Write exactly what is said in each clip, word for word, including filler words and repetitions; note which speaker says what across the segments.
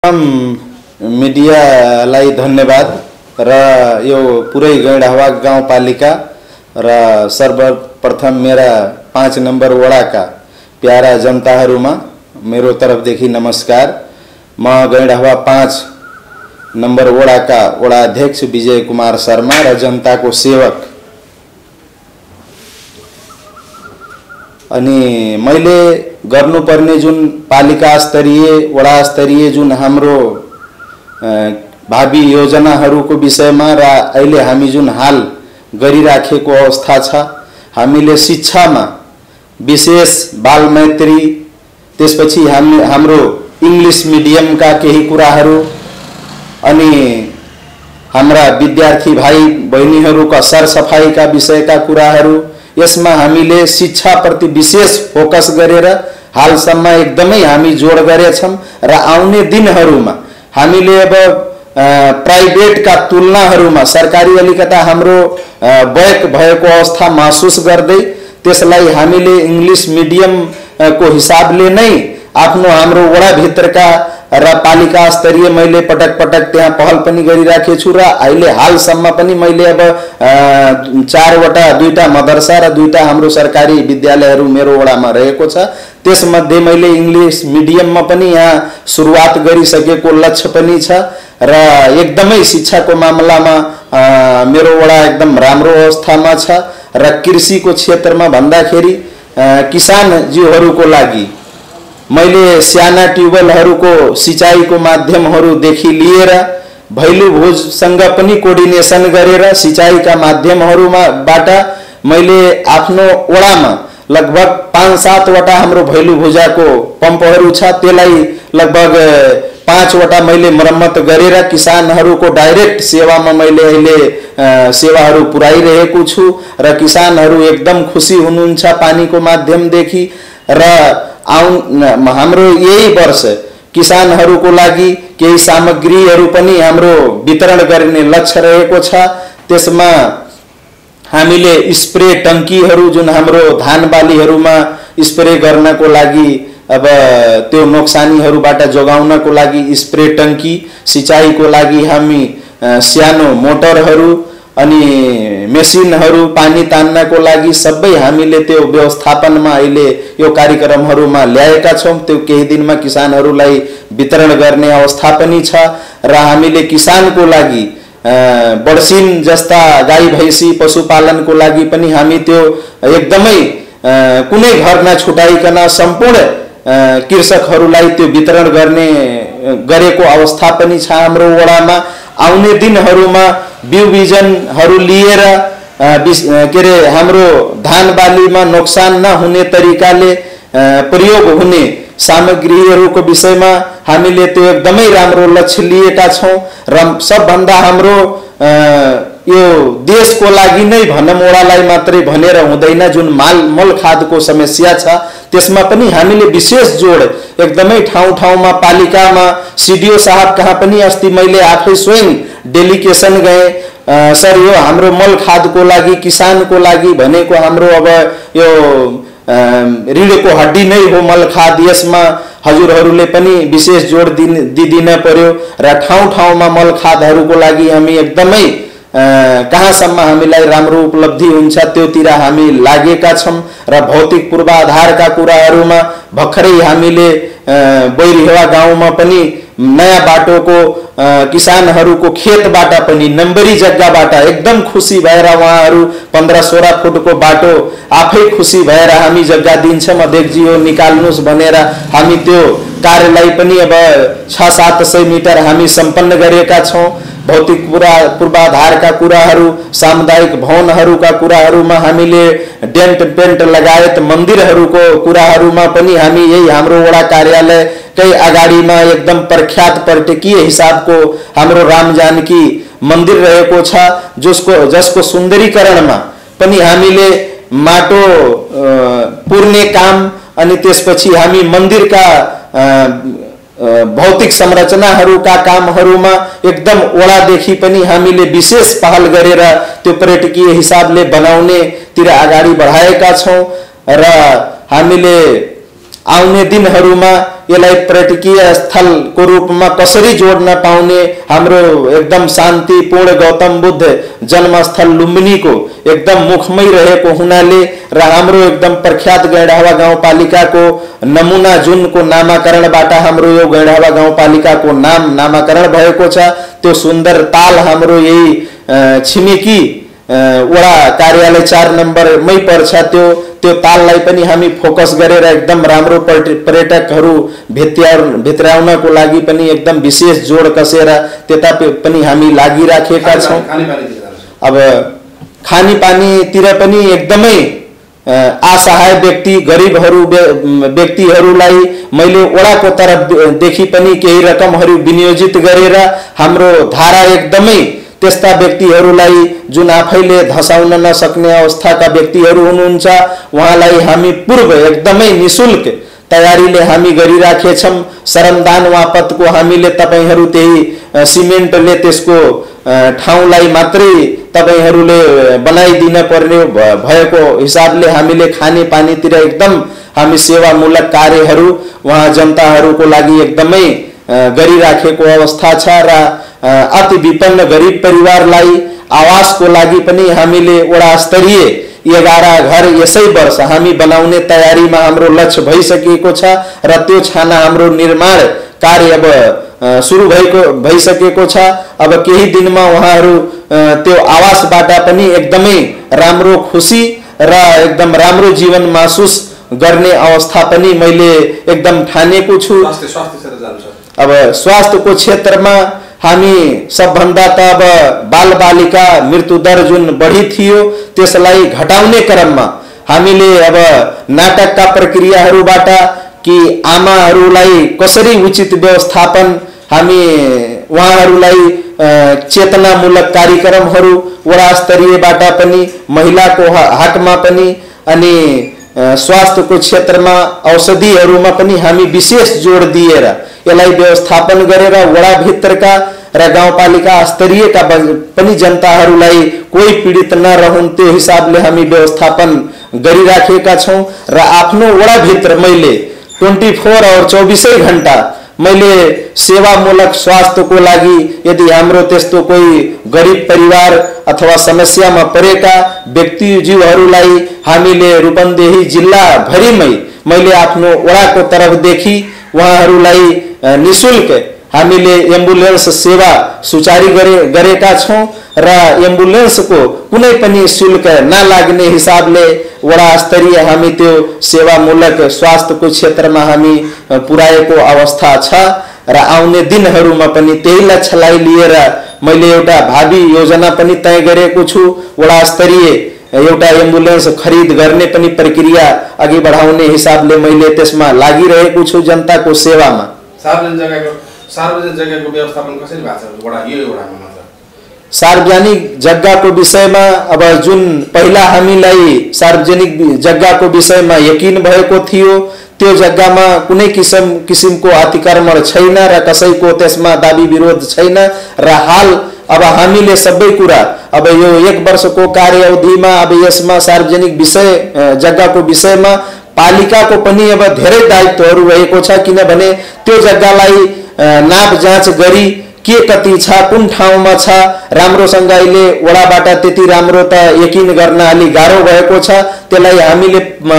Speaker 1: सर्वप्रथम मिडियालाई धन्यवाद र यो पुरै गैंडावा गाउँपालिका र सर्वप्रथम मेरा पाँच नंबर वडाका प्यारा जनताहरूमा मेरो तरफदेखि नमस्कार। म गैंडावा पाँच नंबर वडाका वडा अध्यक्ष विजय कुमार शर्मा र जनताको सेवक। अनि मैले गर्नुपर्ने जुन पालिका स्तरीय वडा स्तरीय जुन हाम्रो भावी योजनाहरूको विषयमा र अहिले हामी जुन हाल गरिराखेको अवस्था छ, हामीले शिक्षामा विशेष बाल मैत्री, त्यसपछि हामी हाम्रो इंग्लिश मिडियमका केही कुराहरू, अनि हाम्रा विद्यार्थी भाइ बहिनीहरूका सरसफाइका विषयका कुराहरू, यसमा हामीले शिक्षा प्रति विशेष फोकस गरेर हालसम्म एकदमै हामी जोड गरेछौं र आउने दिनहरूमा हामीले अब प्राइभेटका तुलनाहरूमा सरकारी अलिकता हाम्रो बैक भएको अवस्था महसुस गर्दै त्यसलाई हामीले इंग्लिश मिडियम को हिसाबले नै आफ्नो हाम्रो वडा भित्रका र पालिका स्तरीय मैले पटक पटक त्यहाँ पहल पनि गरिराखेको छु र अहिले हालसम्म पनि मैले अब चारवटा दुईटा मदरसा र दुईटा हाम्रो सरकारी विद्यालयहरू मेरो वडामा रहेको छ। त्यसमध्ये मैले इंग्लिश मिडियममा पनि यहाँ सुरुवात गरिसकेको लक्ष्य पनि छ र एकदमै शिक्षाको मामलामा मेरो वडा एकदम राम्रो अवस्थामा छ र कृषिको क्षेत्रमा भन्दाखेरि किसानजीहरूको लागि मैले साना ट्युबवेलहरूको सिंचाईको माध्यमहरूदेखि लिएर भैलु भोजसँग पनि कोर्डिनेसन गरेर सिंचाईका माध्यमहरूबाट मैले आफ्नो वडामा लगभग पाँच सातवटा हाम्रो भैलु भोजाको पम्पहरू छ, त्यसलाई लगभग पाँचवटा मैले मरम्मत गरेर किसानहरूको डाइरेक्ट सेवामा मैले अहिले सेवाहरू पुर्याइरहेको छु र किसानहरू एकदम खुसी हुनुहुन्छ पानीको माध्यमदेखि। र आउन हाम्रो यही वर्ष किसानहरूको लागि केही सामग्रीहरू पनि हाम्रो वितरण गर्ने लक्ष्य रहेको छ। त्यसमा हामीले स्प्रे टंकीहरू जुन हाम्रो धान बालीहरूमा स्प्रे गर्नको लागि अब त्यो नोक्सानीहरूबाट जोगाउनको लागि स्प्रे टंकी, सिंचाईको लागि हामी सानो मोटरहरू अनि मेसिनहरू पानी तान्नको लागि सबै हामीले त्यो व्यवस्थापनमा अहिले यो कार्यक्रमहरूमा ल्याएका छौं। त्यो केही दिनमा किसानहरूलाई वितरण गर्ने अवस्था पनि छ र हामीले किसानको लागि बडसिन जस्ता गाई भैंसी पशुपालनको लागि पनि हामी त्यो एकदमै कुनै घर नछुटाइकन सम्पूर्ण कृषकहरूलाई त्यो वितरण गर्ने गरेको अवस्था पनि छ हाम्रो वडामा। आउने दिनहरूमा बिउ बिजनहरू लिएर के रे हाम्रो धान बालीमा नोक्सान नहुने तरिकाले प्रयोग हुने सामग्रीहरूको विषयमा हामीले त्यो एकदमै राम्रो लक्ष्य लिएका छौं र सबभन्दा हाम्रो यो देशको लागि नै भनम वडालाई मात्रै भनेर हुँदैन, जुन माल मल खादको समस्या छ त्यसमा पनि हामीले विशेष जोड एकदमै ठाउँ ठाउँमा पालिकामा सीडीओ साहब कहाँ पनि अस्ति मैले आफै स्वयं डेलिगेसन गए, सर यो हाम्रो मल खादको लागि किसानको लागि भनेको हाम्रो अब यो ऋणको हड्डी नै हो मल खाद, यसमा हजुरहरूले पनि विशेष जोड दिदिन पर्यो र ठाउँ ठाउँमा मल खादहरूको लागि हामी एकदमै कहाँसम्म हामीलाई राम्रो उपलब्धि हुन्छ त्योतिर हामी लागेका छौं र भौतिक पूर्वाधारका कुराहरूमा भर्खरै हामीले बैरिहेवा गाउँमा पनि नयाँ बाटोको किसानहरूको खेतबाट पनि नम्बरी जग्गाबाट एकदम खुसी भएर उहाँहरू पन्ध्र सोह्र फुटको बाटो आफै खुसी भएर हामी जग्गा दिन्छौं अध्यक्षजी हो निकाल्नुस् भनेर हामी त्यो कार्यलाई पनि अब छ सात सय मिटर हामी सम्पन्न गरेका छौं। भौतिक पूर्वाधारका कुराहरू, सामुदायिक भवनहरूका कुराहरूमा हामीले डेन्ट पेन्ट लगायत मन्दिरहरूको कुराहरूमा पनि हामी यही हाम्रो वडा कार्यालय कै अगाडिमा एकदम प्रख्यात पर्यटकीय हिसाबको हाम्रो राम जानकी मन्दिर रहेको छ, जसको जसको सुन्दरीकरणमा पनि हामीले माटो पुर्ने काम अनि त्यसपछि हामी मन्दिरका भौतिक संरचनाहरूका कामहरूमा एकदम वडादेखि पनि हामीले विशेष पहल गरेर त्यो पर्यटकीय हिसाबले बनाउने तिर अगाडि बढाएका छौं र हामीले आउने दिनहरूमा यसलाई पर्यटकीय स्थलको रूपमा कसरी जोड्न पाउने हाम्रो एकदम शान्तिपूर्ण गौतम बुद्ध जन्मस्थल लुम्बिनीको एकदम मुखमै रहेको हुनाले र हाम्रो एकदम प्रख्यात गैंडावा गाउँपालिकाको नमुना जुनको नामाकरणबाट हाम्रो यो गैंडावा गाउँपालिकाको नाम नामाकरण भएको छ। त्यो सुन्दर ताल हाम्रो यही छिमेकी वडा कार्यालय चार नम्बरमै पर्छ। त्यो त्यो ताललाई पनि हामी फोकस गरेर एकदम राम्रो पर्यटकहरू भित्र्या भित्र्याउनको लागि पनि एकदम विशेष जोड कसेर त्यता पनि हामी लागिराखेका छौँ। अब खानेपानीतिर पनि एकदमै असहाय व्यक्ति गरिबहरू व्यक्तिहरूलाई मैले वडाको तर्फदेखि पनि केही रकमहरू विनियोजित गरेर हाम्रो धारा एकदमै त्यस्ता व्यक्तिहरूलाई जुन आफैले धसाउन नसक्ने अवस्थाका व्यक्तिहरू हुनुहुन्छ उहाँलाई हामी पूर्व एकदमै निशुल्क तयारीले हामी गरिराखेछौँ। श्रमदान वापतको हामीले तपाईहरू त्यही सिमेन्टले त्यसको ठाउँलाई मात्रै तपाईहरूले बनाइदिन पर्ने भएको हिसाबले हामीले खाने पानीतिर एकदम हामी सेवामूलक कार्यहरू वहाँ जनताहरूको लागि एकदमै गरिराखेको अवस्था छ र अति विपन्न गरिब परिवारलाई आवासको लागि पनि हामीले वडा स्तरीय एघार घर यसै वर्ष हामी बनाउने तयारीमा हाम्रो लक्ष्य भइसकेको छ र त्यो छाना हाम्रो निर्माण कार्य अब सुरु भएको भइसकेको छ। अब केही दिनमा उहाँहरू त्यो आवासबाट पनि एकदमै राम्रो खुसी र एकदम राम्रो जीवन महसुस गर्ने अवस्था पनि मैले एकदम ठानेको छु। अब स्वास्थ्यको क्षेत्रमा हामी सबभन्दा त अब बालबालिका मृत्यु दर जुन बढी थियो त्यसलाई घटाउने क्रममा हामीले अब नाटकका प्रक्रियाहरूबाट कि आमाहरूलाई कसरी उचित व्यवस्थापन हामी उहाँहरूलाई चेतनामूलक कार्यक्रमहरू वडा स्तरीयबाट पनि महिलाको हकमा पनि अनि स्वास्थ्यको क्षेत्रमा औषधिहरूमा पनि हामी विशेष जोड दिएर यसलाई व्यवस्थापन गरेर वडा भित्रका र गाउँपालिका स्तरीयका पनि जनताहरूलाई कोही पीडित नरहुन् त्यो हिसाबले हामी व्यवस्थापन गरिराखेका छौँ। र आफ्नो वडा भित्र मैले ट्वेन्टी फोर और चौबीसै घण्टा मैले सेवामूलक स्वास्थ्यको लागि यदि हाम्रो त्यस्तो कोही गरिब परिवार अथवा समस्यामा परेका व्यक्तिज्यूहरूलाई हामीले रूपन्देही जिल्ला भरिमै मैले आफ्नो वडाको तर्फदेखि उहाँहरूलाई निशुल्क हामीले एम्बुलेन्स सेवा सुचारू गरे गरेका छौँ र एम्बुलेन्सको कुनै पनि शुल्क नलाग्ने हिसाबले वडा स्तरीय हामी त्यो सेवामूलक स्वास्थ्यको क्षेत्रमा हामी पुर्याएको अवस्था छ र आउने दिनहरूमा पनि त्यही लक्ष्यलाई लिएर मैले एउटा भावी योजना पनि तय गरेको छु। वडा स्तरीय एउटा एम्बुलेन्स खरिद गर्ने पनि प्रक्रिया अघि बढाउने हिसाबले मैले त्यसमा लागिरहेको छु जनताको सेवामा।
Speaker 2: सार्वजनिक जग्गाको सार्वजनिक जग्गाको व्यवस्थापन कसरी भएको छ वडा यो वडामा मात्र?
Speaker 1: सार्वजनिक जग्गाको विषयमा अब जुन पहिला हामीलाई सार्वजनिक जग्गाको विषयमा यकिन भएको थियो त्यो जग्गामा कुनै किसिम किसिमको अतिक्रमण छैन र कसैको त्यसमा दाबी विरोध छैन र हाल अब हामीले सबै कुरा अब यो एक वर्षको कार्य अवधिमा अब यसमा सार्वजनिक विषय जग्गाको विषयमा पालिकाको पनि अब धेरै दायित्वहरू रहेको छ। किनभने त्यो जग्गालाई नाप जाँच गरी के कति छ कुन ठाउँमा छ राम्रोसँग अहिले वडाबाट त्यति राम्रो त यकिन गर्न अलि गाह्रो भएको छ। त्यसलाई हामीले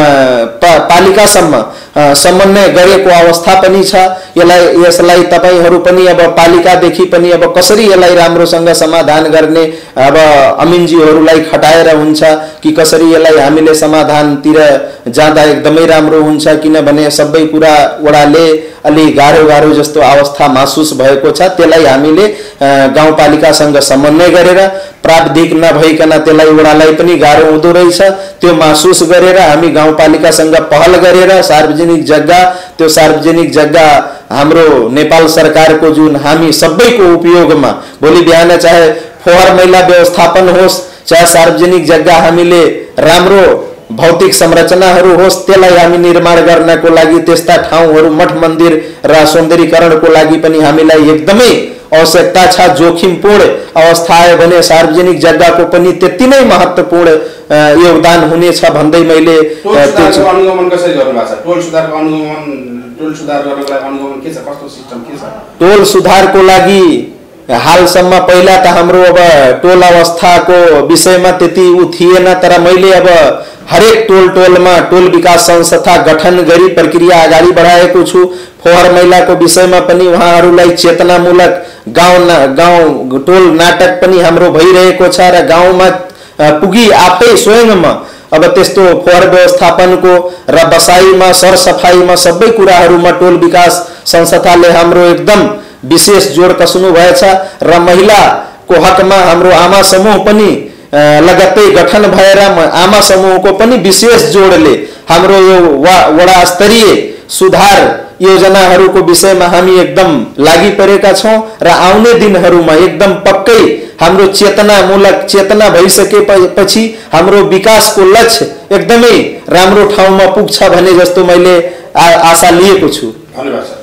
Speaker 1: पालिकासम्म समन्वय गरेको अवस्था पनि छ। यसलाई यसलाई तपाईहरू पनि अब पालिकादेखि पनि अब कसरी यसलाई राम्रोसँग समाधान गर्ने अब अमिनजीहरूलाई खटाएर हुन्छ कि कसरी यसलाई हामीले समाधानतिर जाँदा एकदमै राम्रो हुन्छ। किनभने सबै कुरा वडाले अलि गाह्रो गाह्रो जस्तो अवस्था महसुस भएको छ। त्यसलाई हामीले गाउँपालिकासँग समन्वय गरेर प्राविधिक नभइकन त्यसलाई वडालाई पनि गाह्रो हुँदो रहेछ त्यो महसुस गरेर हामी गाउँपालिकासँग पहल गरेर सार्वजनिक जग्गा त्यो सार्वजनिक जग्गा हाम्रो नेपाल सरकारको जुन हामी सबैको उपयोगमा भोलि बिहान चाहे फोहोर मैला व्यवस्थापन होस् चाहे सार्वजनिक जग्गा हामीले राम्रो भौतिक संरचनाहरू होस् त्यसलाई हामी निर्माण गर्नको लागि त्यस्ता ठाउँहरू मठ मन्दिर र सौन्दर्यीकरणको लागि पनि हामीलाई एकदमै आवश्यकता छ। जोखिमपूर्ण अवस्था आयो भने सार्वजनिक जग्गाको पनि त्यति नै महत्त्वपूर्ण योगदान हुनेछ भन्दै मैले
Speaker 2: टोल सुधारको अनुगमन कसरी गर्नु भएको छ? टोल सुधारको अनुगमन टोल सुधार गर्नको लागि अनुगमन के छ, कस्तो सिस्टम के छ?
Speaker 1: टोल सुधारको लागि हालसम्म पहिला त हाम्रो अब टोल अवस्थाको विषयमा त्यति उ थिएन, तर मैले अब हरेक टोल टोलमा टोल विकास संस्था गठन गरी प्रक्रिया अगाडि बढाएको छु। फोहोर मैलाको विषयमा पनि उहाँहरूलाई चेतनामूलक गाउँ गाउँ टोल नाटक पनि हाम्रो भइरहेको छ र गाउँमा पुगी आफै स्वयंमा अब त्यस्तो फोहोर व्यवस्थापनको र बसाइमा सरसफाइमा सबै कुराहरूमा टोल विकास संस्थाले हाम्रो एकदम विशेष जोड कस्नु भएछ र महिलाको हकमा हाम्रो आमा समूह पनि लगत्तै गठन भएर आमा समूहको पनि विशेष जोडले हाम्रो यो वडा स्तरीय सुधार योजनाहरूको विषयमा हामी एकदम लागि परेका छौं र आउने दिनहरूमा एकदम पक्कै हाम्रो चेतनामूलक चेतना भइसकेपछि हाम्रो विकासको लक्ष्य एकदमै राम्रो ठाउँमा पुग्छ भने जस्तो मैले आशा लिएको छु।
Speaker 2: धन्यवाद सर।